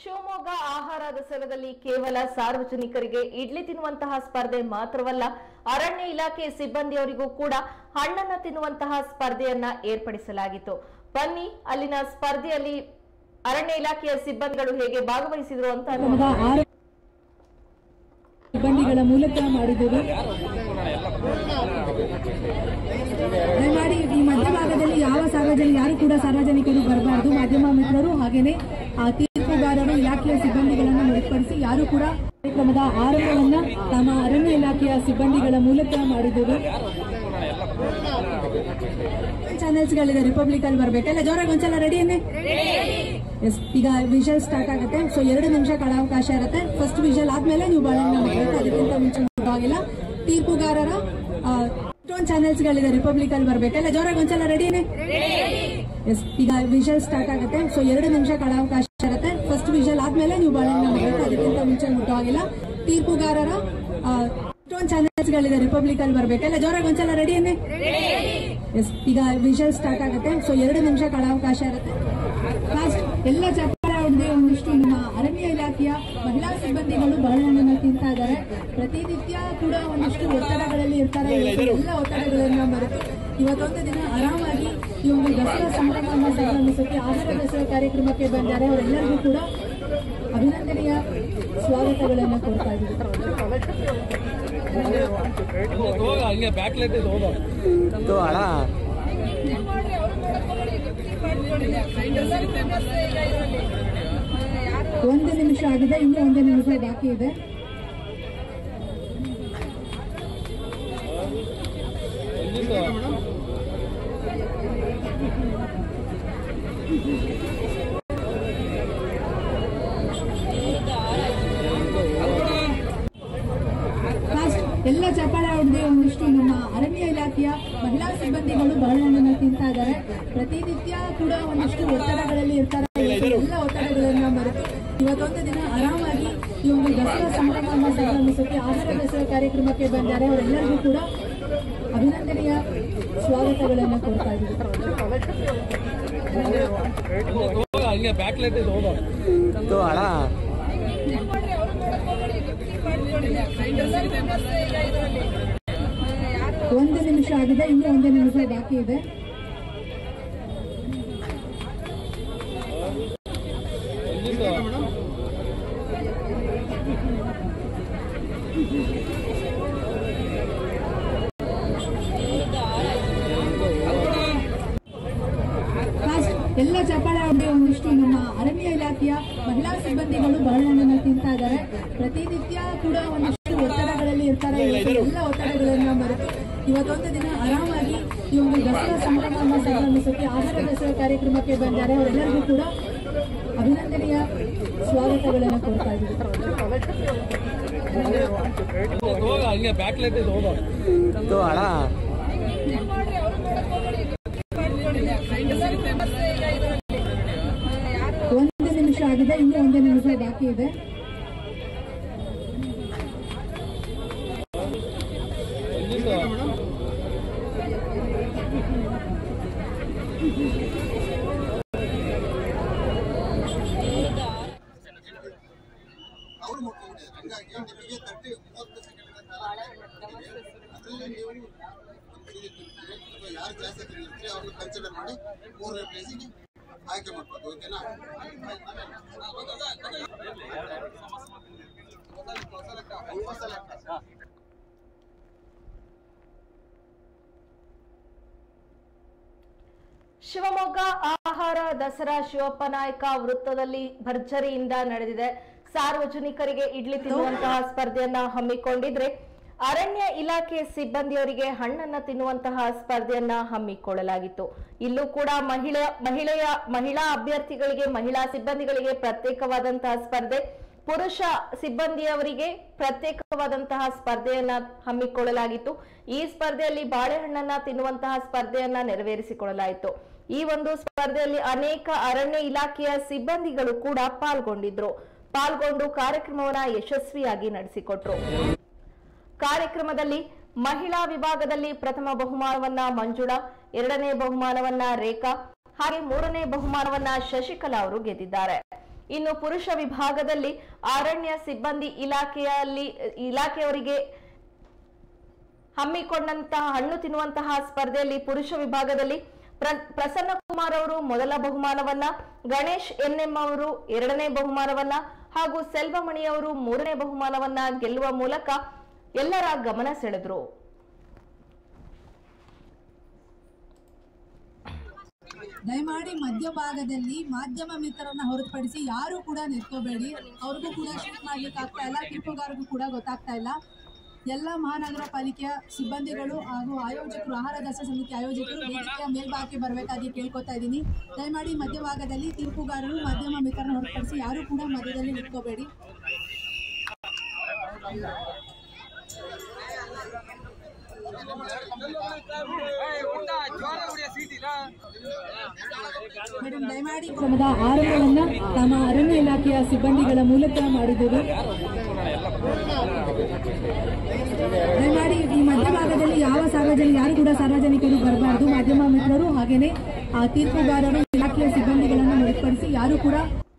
ಶಿವಮೊಗ್ಗ ಆಹಾರ ದಸರಾದಲ್ಲಿ ಕೇವಲ ಸಾರ್ವಜನಿಕರಿಗೆ ಇಡ್ಲಿ ತಿನ್ನುವಂತಹ ಸ್ಪರ್ಧೆ ಮಾತ್ರವಲ್ಲ, ಅರಣ್ಯ ಇಲಾಖೆ ಸಿಬ್ಬಂದಿಯವರಿಗೂ ಕೂಡ ಹಣ್ಣನ್ನು ತಿನ್ನುವಂತಹ ಸ್ಪರ್ಧೆಯನ್ನ ಏರ್ಪಡಿಸಲಾಗಿತ್ತು. ಬನ್ನಿ ಅಲ್ಲಿನ ಸ್ಪರ್ಧೆಯಲ್ಲಿ ಅರಣ್ಯ ಇಲಾಖೆಯ ಸಿಬ್ಬಂದಿಗಳು ಹೇಗೆ ಭಾಗವಹಿಸಿದ್ರು ಅಂತ ಸಿಬ್ಬಂದಿಗಳ ಮೂಲಕ ಮಾಡಿದ್ದೇವೆ. ದಯಮಾಡಿ ಈ ಮಧ್ಯಭಾಗದಲ್ಲಿ ಯಾರು ಕೂಡ ಸಾರ್ವಜನಿಕರು ಬರಬಾರದು. ಮಾಧ್ಯಮ ಮಿತ್ರರು ಹಾಗೇನೆ ತೀರ್ಪುಗಾರರು ಇಲಾಖೆಯ ಸಿಬ್ಬಂದಿಗಳನ್ನು ಹೊರತುಪಡಿಸಿ ಯಾರು ಕೂಡ ಕಾರ್ಯಕ್ರಮದ ಆರಂಭವನ್ನ ನಮ್ಮ ಅರಣ್ಯ ಇಲಾಖೆಯ ಸಿಬ್ಬಂದಿಗಳ ಮೂಲಕ ಮಾಡಿದ್ದೇವೆ. ಚಾನೆಲ್ಸ್ ಗಳಿದೆ, ರಿಪಬ್ಲಿಕ್ ಅಲ್ಲಿ ಬರ್ಬೇಕಲ್ಲ, ಜೋರಾಗಿ ಒಂದ್ಸಲ ರೆಡಿಯನ್ನೇ. ಎಸ್, ಈಗ ವಿಷಲ್ ಸ್ಟಾರ್ಟ್ ಆಗುತ್ತೆ. ಸೊ 2 ನಿಮಿಷ ಕಾಲಾವಕಾಶ ಇರುತ್ತೆ. ಫಸ್ಟ್ ವಿಷಲ್ ಆದ್ಮೇಲೆ ನೀವು ಬಾಳೆಹಣ್ಣು ಮಾಡಬೇಕು, ಅದಕ್ಕಿಂತ ಮುಂಚೆ ಆಗಿಲ್ಲ. ತೀರ್ಪುಗಾರರ ಚಾನೆಲ್ಸ್ ಗಳಿದೆ, ರಿಪಬ್ಲಿಕ್ ಅಲ್ಲಿ ಬರ್ಬೇಕಲ್ಲ, ಜೋರಾಗಿ ಒಂದ್ಸಲ ರೆಡಿಯನ್ನೇ. ಎಸ್, ಈಗ ವಿಷಲ್ ಸ್ಟಾರ್ಟ್ ಆಗುತ್ತೆ. ಸೊ 2 ನಿಮಿಷ ಕಾಲಾವಕಾಶ ಇರುತ್ತೆ. ಫಸ್ಟ್ ವಿಷಲ್ ಆದ್ಮೇಲೆ ನೀವು ಬಾಳೆಹಣ್ಣು ಮಾಡಬೇಕು, ಅದಕ್ಕಿಂತ ಮುಂಚೆ ಆಗಿಲ್ಲ. ತೀರ್ಪುಗಾರರ ಚಾನೆಲ್ಸ್ ಗಳಿದೆ, ರಿಪಬ್ಲಿಕ್ ಅಲ್ಲಿ ಬರ್ಬೇಕಲ್ಲ, ಜೋರಾಗಿ ಒಂದ್ಸಲ ರೆಡಿಯನ್ನೇ. ಎಸ್, ಈಗ ವಿಷಲ್ ಸ್ಟಾರ್ಟ್ ಆಗುತ್ತೆ. ಸೊ 2 ನಿಮಿಷ ಕಾಲಾವಕಾಶ ಇರುತ್ತೆ. ಲಾಸ್ಟ್ ಎಲ್ಲ ಚಪ್ಪಾಳೆ ಹೊಡೆದು ಒಂದಿಷ್ಟು ನಮ್ಮ ಅರಣ್ಯ ಇಲಾಖೆಯ ಮಹಿಳಾ ಸಿಬ್ಬಂದಿಗಳು ಬಾಳೆಹಣ್ಣನ್ನು ತಿಂತಾ ಇದ್ದಾರೆ. ಪ್ರತಿನಿತ್ಯ ಕೂಡ ಒಂದಿಷ್ಟು ಒತ್ತಡಗಳಲ್ಲಿ ಇರ್ತಾರೆ. ಎಲ್ಲ ಒತ್ತಡಗಳನ್ನ ಮರೆತು ಇವತ್ತೊಂದು ದಿನ ಆರಾಮಾಗಿ ಈ ಒಂದು ದಸರಾ ಸಂಭ್ರಮವನ್ನು ಸಂಭ್ರಮಿಸೋಕೆ ಆಹಾರ ದಸರಾ ಕಾರ್ಯಕ್ರಮಕ್ಕೆ ಬಂದಿದ್ದಾರೆ. ಅವರೆಲ್ಲರಿಗೂ ಕೂಡ ಅಭಿನಂದನೆಯ ಸ್ವಾಗತಗಳನ್ನು ಕೊಡ್ತಾ ಇದ್ದೀವಿ. ಒಂದು ನಿಮಿಷ ಆಗಿದೆ, ಇನ್ನೂ 1 ನಿಮಿಷ ಬಾಕಿ ಇದೆ. ಎಲ್ಲ ಚಪ್ಪಾಳೆ ಹೊಡೆದು ಒಂದಿಷ್ಟು ನಮ್ಮ ಅರಣ್ಯ ಇಲಾಖೆಯ ಮಹಿಳಾ ಸಿಬ್ಬಂದಿಗಳು ಬಾಳೆಹಣ್ಣನ್ನು ತಿಂತಾ ಇದ್ದಾರೆ. ಪ್ರತಿನಿತ್ಯ ಕೂಡ ಒಂದಿಷ್ಟು ಒತ್ತಡಗಳಲ್ಲಿ ಇರ್ತಾರೆ. ಎಲ್ಲ ಒತ್ತಡಗಳನ್ನ ಮರೆತು ಇವತ್ತೊಂದು ದಿನ ಆರಾಮಾಗಿ ಈ ಒಂದು ದಸರಾ ಸಂಭ್ರಮವನ್ನು ಸಂಭ್ರಮಿಸೋಕೆ ಆಹಾರ ದಸರಾ ಕಾರ್ಯಕ್ರಮಕ್ಕೆ ಬಂದಿದ್ದಾರೆ. ಅವರೆಲ್ಲರಿಗೂ ಕೂಡ ಅಭಿನಂದನೆಯ ಸ್ವಾಗತಗಳನ್ನು ಕೊಡ್ತಾ ಇದ್ದೀವಿ. ಒಂದು ನಿಮಿಷ ಆಗಿದೆ, ಇನ್ನೂ 1 ನಿಮಿಷ ಬಾಕಿ ಇದೆ. ಎಲ್ಲ ಚಪ್ಪಾಳೆ ಹೊಡೆದು ಒಂದಿಷ್ಟು ನಮ್ಮ ಅರಣ್ಯ ಇಲಾಖೆಯ ಮಹಿಳಾ ಸಿಬ್ಬಂದಿಗಳು ಬಾಳೆಹಣ್ಣನ್ನು ತಿಂತಾ ಇದ್ದಾರೆ. ಪ್ರತಿನಿತ್ಯ ಕೂಡ ಒಂದಿಷ್ಟು ಒತ್ತಡಗಳಲ್ಲಿ ಇರ್ತಾರೆ. ಎಲ್ಲ ಒತ್ತಡಗಳನ್ನ ಮರೆತು ಇವತ್ತೊಂದು ದಿನ ಆರಾಮಾಗಿ ಈ ಒಂದು ದಸರಾ ಸಂಭ್ರಮವನ್ನು ಸಂಭ್ರಮಿಸೋಕೆ ಆಹಾರ ದಸರಾ ಕಾರ್ಯಕ್ರಮಕ್ಕೆ ಬಂದಿದ್ದಾರೆ. ಅವರೆಲ್ಲರಿಗೂ ಕೂಡ ಅಭಿನಂದನೆಯ ಸ್ವಾಗತಗಳನ್ನು ಕೊಡ್ತಾ ಇದ್ದೀವಿ. ಒಂದು ನಿಮಿಷ ಆಗಿದೆ, ಇನ್ನೂ 1 ನಿಮಿಷ ಬಾಕಿ ಇದೆ. ಯಾರು ಜಾಸ್ತಿ ತಿಂದಿರ್ತೀರಿ ಅವ್ರನ್ನ ಕನ್ಸಿಡರ್ ಮಾಡಿ 3ನೇ ಪ್ಲೇಸಿಗೆ ಆಯ್ಕೆ ಮಾಡ್ಬೋದು. ಓಕೆನಾ? ಶಿವಮೊಗ್ಗ ಆಹಾರ ದಸರಾ ಶಿವಪ್ಪ ನಾಯಕ ವೃತ್ತದಲ್ಲಿ ಭರ್ಜರಿಯಿಂದ ನಡೆದಿದೆ. ಸಾರ್ವಜನಿಕರಿಗೆ ಇಡ್ಲಿ ತಿನ್ನುವಂತಹ ಸ್ಪರ್ಧೆಯನ್ನ ಹಮ್ಮಿಕೊಂಡಿದ್ರೆ, ಅರಣ್ಯ ಇಲಾಖೆ ಸಿಬ್ಬಂದಿಯವರಿಗೆ ಹಣ್ಣನ್ನ ತಿನ್ನುವಂತಹ ಸ್ಪರ್ಧೆಯನ್ನ ಹಮ್ಮಿಕೊಳ್ಳಲಾಗಿತ್ತು. ಇಲ್ಲೂ ಕೂಡ ಮಹಿಳಾ ಅಭ್ಯರ್ಥಿಗಳಿಗೆ, ಮಹಿಳಾ ಸಿಬ್ಬಂದಿಗಳಿಗೆ ಪ್ರತ್ಯೇಕವಾದಂತಹ ಸ್ಪರ್ಧೆ, ಪುರುಷ ಸಿಬ್ಬಂದಿಯವರಿಗೆ ಪ್ರತ್ಯೇಕವಾದಂತಹ ಸ್ಪರ್ಧೆಯನ್ನ ಹಮ್ಮಿಕೊಳ್ಳಲಾಗಿತ್ತು. ಈ ಸ್ಪರ್ಧೆಯಲ್ಲಿ ಬಾಳೆಹಣ್ಣನ್ನ ತಿನ್ನುವಂತಹ ಸ್ಪರ್ಧೆಯನ್ನ ನೆರವೇರಿಸಿಕೊಳ್ಳಲಾಯಿತು. ಈ ಒಂದು ಸ್ಪರ್ಧೆಯಲ್ಲಿ ಅನೇಕ ಅರಣ್ಯ ಇಲಾಖೆಯ ಸಿಬ್ಬಂದಿಗಳು ಕೂಡ ಪಾಲ್ಗೊಂಡು ಕಾರ್ಯಕ್ರಮವನ್ನ ಯಶಸ್ವಿಯಾಗಿ ನಡೆಸಿಕೊಟ್ರು. ಕಾರ್ಯಕ್ರಮದಲ್ಲಿ ಮಹಿಳಾ ವಿಭಾಗದಲ್ಲಿ ಪ್ರಥಮ ಬಹುಮಾನವನ್ನ ಮಂಜುಳಾ, 2ನೇ ಬಹುಮಾನವನ್ನ ರೇಖಾ, ಹಾಗೆ 3ನೇ ಬಹುಮಾನವನ್ನ ಶಶಿಕಲಾ ಅವರು ಗೆದ್ದಿದ್ದಾರೆ. ಇನ್ನು ಪುರುಷ ವಿಭಾಗದಲ್ಲಿ ಅರಣ್ಯ ಸಿಬ್ಬಂದಿ ಇಲಾಖೆಯವರಿಗೆ ಹಮ್ಮಿಕೊಂಡಂತಹ ಹಣ್ಣು ತಿನ್ನುವಂತಹ ಸ್ಪರ್ಧೆಯಲ್ಲಿ ಪುರುಷ ವಿಭಾಗದಲ್ಲಿ ಪ್ರಸನ್ನ ಕುಮಾರ್ ಅವರು ಮೊದಲ ಬಹುಮಾನವನ್ನ, ಗಣೇಶ್ ಎನ್ಎಂ ಅವರು 2ನೇ ಬಹುಮಾನವನ್ನ ಹಾಗೂ ಸೆಲ್ವಮಣಿ ಅವರು 3ನೇ ಬಹುಮಾನವನ್ನ ಗೆಲ್ಲುವ ಮೂಲಕ ಎಲ್ಲರ ಗಮನ ಸೆಳೆದ್ರು. ದಯಮಾಡಿ ಮಧ್ಯಭಾಗದಲ್ಲಿ ಮಾಧ್ಯಮ ಮಿತ್ರರನ್ನ ಹೊರತುಪಡಿಸಿ ಯಾರು ಕೂಡ ನಿಂತ್ಕೋಬೇಡಿ. ಅವ್ರಿಗೂ ಕೂಡ ಶೂಟ್ ಮಾಡ್ಲಿಕ್ಕೆ ಆಗ್ತಾ ಇಲ್ಲ, ತೀರ್ಪುಗಾರರಿಗೂ ಕೂಡ ಗೊತ್ತಾಗ್ತಾ ಇಲ್ಲ. ಎಲ್ಲ ಮಹಾನಗರ ಪಾಲಿಕೆಯ ಸಿಬ್ಬಂದಿಗಳು ಹಾಗೂ ಆಯೋಜಕರು, ಆಹಾರ ದಾಸ ಸಮಿತಿ ಆಯೋಜಕರು ವೇದಿಕೆಯ ಮೇಲ್ಭಾಗಕ್ಕೆ ಬರಬೇಕಾಗಿ ಕೇಳ್ಕೊತಾ ಇದ್ದೀನಿ. ದಯಮಾಡಿ ಮಧ್ಯಭಾಗದಲ್ಲಿ ತೀರ್ಪುಗಾರರು ಮಾಧ್ಯಮ ಮಿತ್ರರನ್ನ ಹೊರತುಪಡಿಸಿ ಯಾರು ಕೂಡ ಮಧ್ಯದಲ್ಲಿ ನಿಂತ್ಕೋಬೇಡಿ. ಮೇಡಮ್, ದಯಮಾಡಿ ಕ್ರಮದ ಆರಂಭವನ್ನ ನಮ್ಮ ಅರಣ್ಯ ಇಲಾಖೆಯ ಸಿಬ್ಬಂದಿಗಳ ಮೂಲಕ ಮಾಡಿದ್ದೇವೆ. ದಯಮಾಡಿ ಈ ಮಧ್ಯಭಾಗದಲ್ಲಿ ಯಾರು ಕೂಡ ಸಾರ್ವಜನಿಕರು ಬರಬಾರದು. ಮಾಧ್ಯಮ ಮಿತ್ರರು ಹಾಗೇನೆ ತೀರ್ಪುಗಾರರು, ಇಲಾಖೆಯ ಸಿಬ್ಬಂದಿಗಳನ್ನು ಹೊರತುಪಡಿಸಿ ಯಾರು ಕೂಡ